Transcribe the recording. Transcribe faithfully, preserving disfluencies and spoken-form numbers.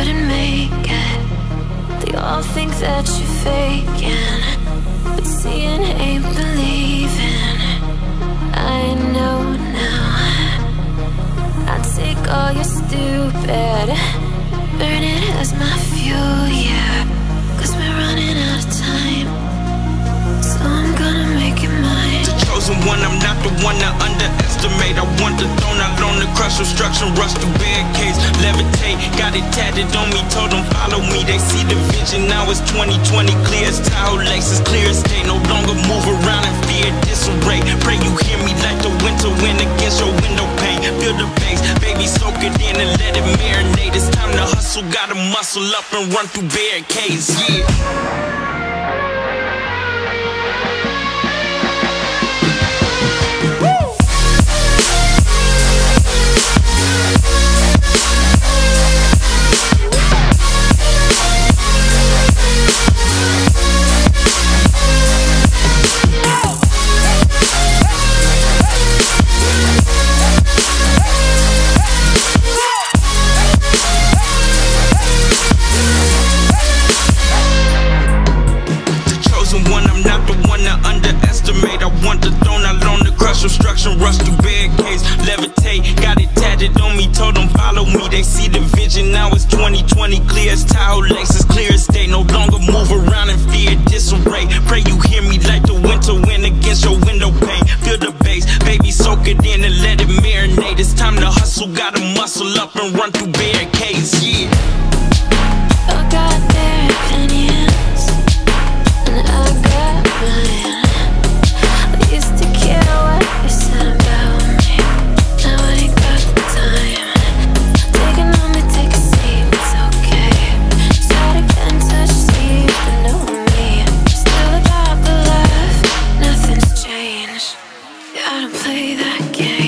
couldn't make it. They all think that you're faking, but seeing ain't believing. I know now. I take all your stupid, burn it as my fuel, yeah. Cause we're running out of time, so I'm gonna make it mine. The chosen one, I'm not the one to underestimate. I want the throne, I learn to crush obstruction, rush through barricades, levitate. Got it tatted on me, told them follow me. They see the vision, now it's twenty twenty. Clear as Tahoe Lakes, clear as day. No longer move around in fear, disarray. Pray you hear me like the winter wind against your window pane. Feel the bass, baby, soak it in and let it marinate. It's time to hustle, gotta muscle up and run through barricades, yeah. Obstruction, rush through barricades, levitate. Got it tatted on me, told them follow me. They see the vision, now it's twenty twenty. Clear as Tahoe Lakes, as clear as day. No longer move around in fear, disarray. Pray you hear me like the winter wind against your window pane. Feel the bass, baby, soak it in and let it marinate. It's time to hustle, gotta muscle up and run through barricades, yeah. I got their opinions, and I got mine. I used to care what you said about me, now I ain't got the time. Taking on me, take a seat, it's okay. Start again, touch sleep, you know me. Still about the love, nothing's changed. Yeah, I don't play that game.